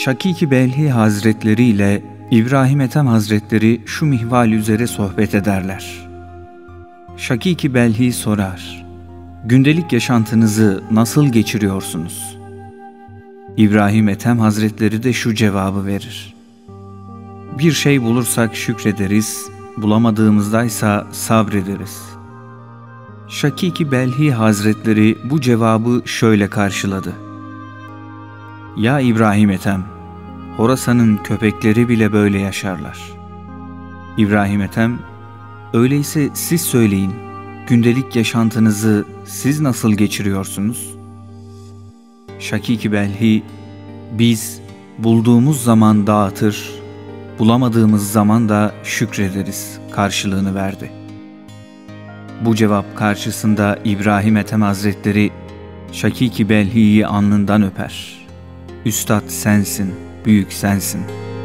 Şakîk-i Belhi Hazretleri ile İbrahim Ethem Hazretleri şu mihval üzere sohbet ederler. Şakîk-i Belhi sorar: gündelik yaşantınızı nasıl geçiriyorsunuz? İbrahim Ethem Hazretleri de şu cevabı verir: bir şey bulursak şükrederiz, bulamadığımızdaysa sabrederiz. Şakîk-i Belhi Hazretleri bu cevabı şöyle karşıladı: ya İbrahim Ethem, Horasan'ın köpekleri bile böyle yaşarlar. İbrahim Ethem, öyleyse siz söyleyin, gündelik yaşantınızı siz nasıl geçiriyorsunuz? Şakîk-i Belhi, biz bulduğumuz zaman dağıtır, bulamadığımız zaman da şükrederiz karşılığını verdi. Bu cevap karşısında İbrahim Ethem Hazretleri Şakîk-i Belhi'yi alnından öper. Üstad sensin, büyük sensin.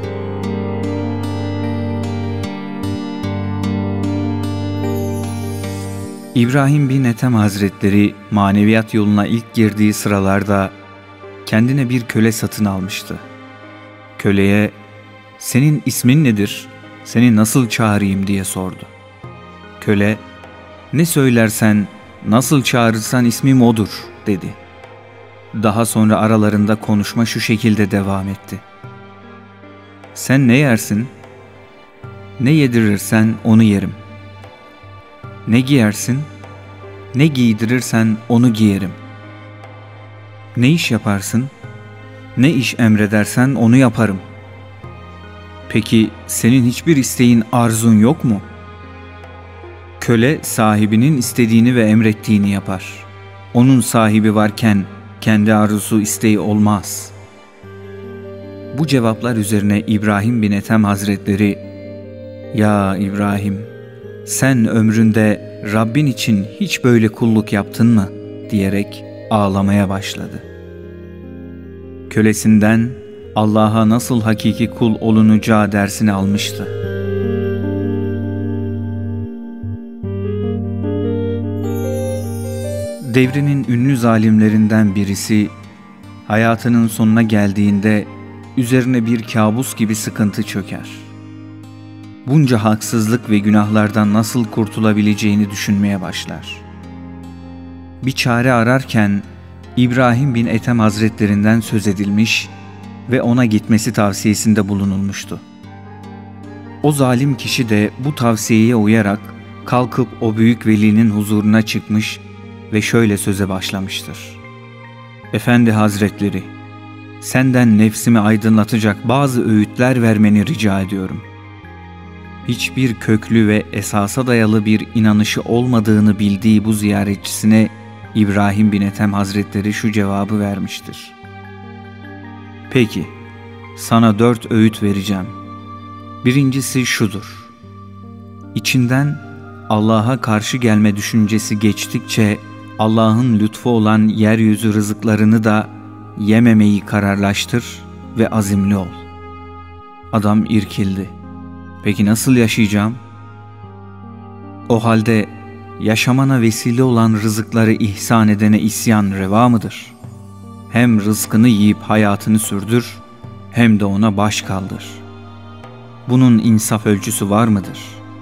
İbrahim bin Ethem Hazretleri maneviyat yoluna ilk girdiği sıralarda kendine bir köle satın almıştı. Köleye, senin ismin nedir, seni nasıl çağırayım diye sordu. Köle, ne söylersen, nasıl çağırırsan ismim odur dedi. Daha sonra aralarında konuşma şu şekilde devam etti. Sen ne yersin? Ne yedirirsen onu yerim. Ne giyersin? Ne giydirirsen onu giyerim. Ne iş yaparsın? Ne iş emredersen onu yaparım. Peki senin hiçbir isteğin, arzun yok mu? Köle sahibinin istediğini ve emrettiğini yapar. Onun sahibi varken kendi arzusu, isteği olmaz. Bu cevaplar üzerine İbrahim bin Ethem Hazretleri, ya İbrahim, sen ömründe Rabbin için hiç böyle kulluk yaptın mı? Diyerek ağlamaya başladı. Kölesinden Allah'a nasıl hakiki kul olunacağı dersini almıştı. Devrinin ünlü zalimlerinden birisi, hayatının sonuna geldiğinde üzerine bir kabus gibi sıkıntı çöker. Bunca haksızlık ve günahlardan nasıl kurtulabileceğini düşünmeye başlar. Bir çare ararken İbrahim bin Ethem Hazretlerinden söz edilmiş ve ona gitmesi tavsiyesinde bulunulmuştu. O zalim kişi de bu tavsiyeye uyarak kalkıp o büyük velinin huzuruna çıkmış ve şöyle söze başlamıştır. Efendi Hazretleri, senden nefsimi aydınlatacak bazı öğütler vermeni rica ediyorum. Hiçbir köklü ve esasa dayalı bir inanışı olmadığını bildiği bu ziyaretçisine İbrahim bin Ethem Hazretleri şu cevabı vermiştir. Peki, sana 4 öğüt vereceğim. Birincisi şudur. İçinden Allah'a karşı gelme düşüncesi geçtikçe Allah'ın lütfu olan yeryüzü rızıklarını da yememeyi kararlaştır ve azimli ol. Adam irkildi. Peki nasıl yaşayacağım? O halde yaşamana vesile olan rızıkları ihsan edene isyan reva mıdır? Hem rızkını yiyip hayatını sürdür, hem de ona baş kaldır. Bunun insaf ölçüsü var mıdır?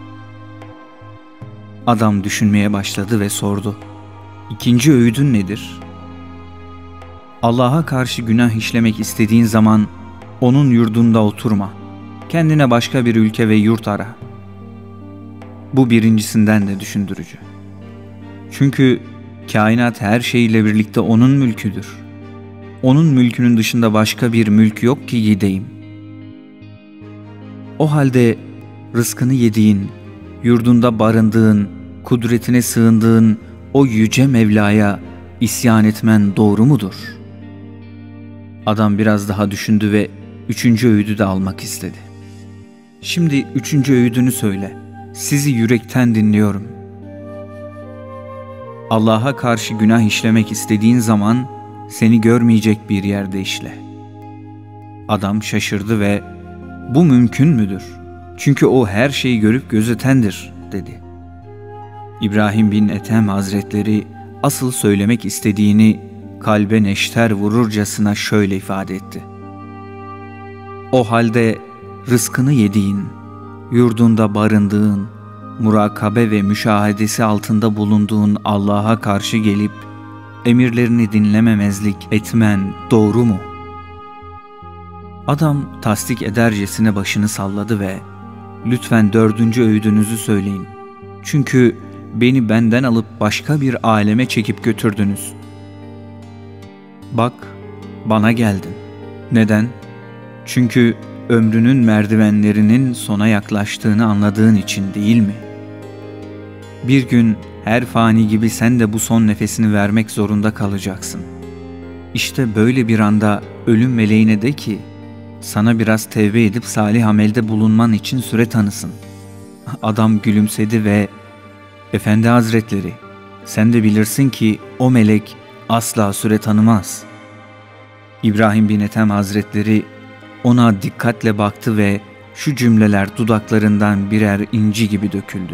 Adam düşünmeye başladı ve sordu. İkinci öğüdün nedir? Allah'a karşı günah işlemek istediğin zaman onun yurdunda oturma. Kendine başka bir ülke ve yurt ara. Bu birincisinden de düşündürücü. Çünkü kainat her şeyle birlikte onun mülküdür. Onun mülkünün dışında başka bir mülk yok ki gideyim. O halde rızkını yediğin, yurdunda barındığın, kudretine sığındığın o yüce Mevla'ya isyan etmen doğru mudur? Adam biraz daha düşündü ve 3. öğüdü de almak istedi. Şimdi 3. öğüdünü söyle. Sizi yürekten dinliyorum. Allah'a karşı günah işlemek istediğin zaman seni görmeyecek bir yerde işle. Adam şaşırdı ve bu mümkün müdür? Çünkü o her şeyi görüp gözetendir dedi. İbrahim bin Ethem Hazretleri asıl söylemek istediğini kalbe neşter vururcasına şöyle ifade etti. O halde rızkını yediğin, yurdunda barındığın, murakabe ve müşahedesi altında bulunduğun Allah'a karşı gelip emirlerini dinlememezlik etmen doğru mu? Adam tasdik edercesine başını salladı ve "Lütfen 4. öğüdünüzü söyleyin. Çünkü beni benden alıp başka bir aleme çekip götürdünüz. Bak, bana geldin. Neden? Çünkü ömrünün merdivenlerinin sona yaklaştığını anladığın için değil mi? Bir gün her fani gibi sen de bu son nefesini vermek zorunda kalacaksın. İşte böyle bir anda ölüm meleğine de ki, sana biraz tevbe edip salih amelde bulunman için süre tanısın." Adam gülümsedi ve "Efendi Hazretleri, sen de bilirsin ki o melek asla süre tanımaz." İbrahim bin Ethem Hazretleri ona dikkatle baktı ve şu cümleler dudaklarından birer inci gibi döküldü.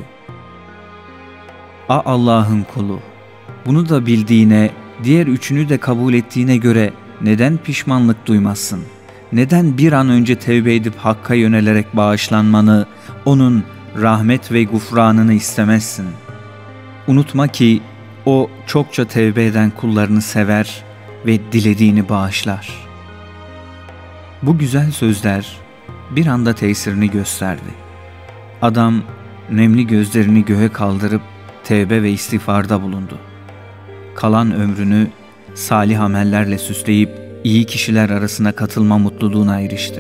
Allah'ın kulu, bunu da bildiğine, diğer üçünü de kabul ettiğine göre neden pişmanlık duymazsın? Neden bir an önce tevbe edip Hakk'a yönelerek bağışlanmanı, onun rahmet ve gufranını istemezsin? Unutma ki o çokça tevbe eden kullarını sever ve dilediğini bağışlar. Bu güzel sözler bir anda tesirini gösterdi. Adam nemli gözlerini göğe kaldırıp tevbe ve istiğfarda bulundu. Kalan ömrünü salih amellerle süsleyip iyi kişiler arasına katılma mutluluğuna erişti.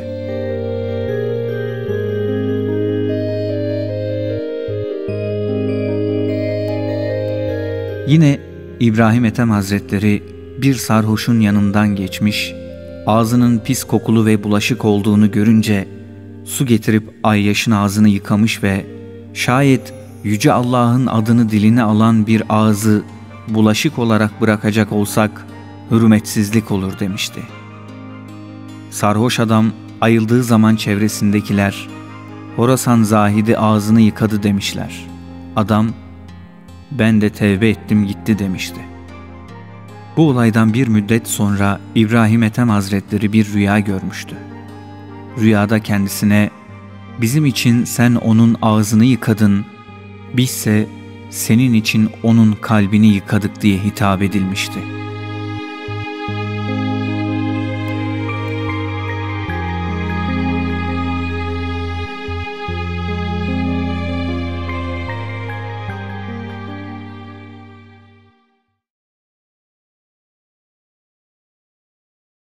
Yine İbrahim Ethem Hazretleri bir sarhoşun yanından geçmiş, ağzının pis kokulu ve bulaşık olduğunu görünce su getirip Ayyaş'ın ağzını yıkamış ve şayet Yüce Allah'ın adını diline alan bir ağzı bulaşık olarak bırakacak olsak hürmetsizlik olur demişti. Sarhoş adam ayıldığı zaman çevresindekiler "Horasan zahidi ağzını yıkadı" demişler. Adam "Ben de tevbe ettim gitti" demişti. Bu olaydan bir müddet sonra İbrahim Ethem Hazretleri bir rüya görmüştü. Rüyada kendisine "Bizim için sen onun ağzını yıkadın, bizse senin için onun kalbini yıkadık" diye hitap edilmişti.